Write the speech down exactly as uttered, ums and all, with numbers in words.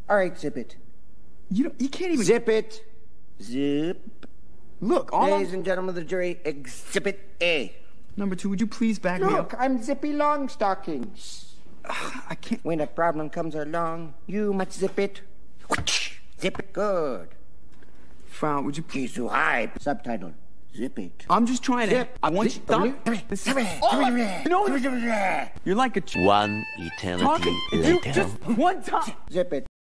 All right, zip it. You don't, you can't even... Zip it. Zip. Look, all Ladies I'm... and gentlemen of the jury, exhibit A. Number two, would you please back me up? Look, I'm Zippy Longstockings. I can't... When a problem comes along, you must zip it. Zip it good. Frau, would you please... He's too high. Subtitle. Zip it. I'm just trying to... Zip. I want Zip. you... Stop. This is... Oh, you know, you're like a... One eternity Talking... later. You just... One time... Zip it.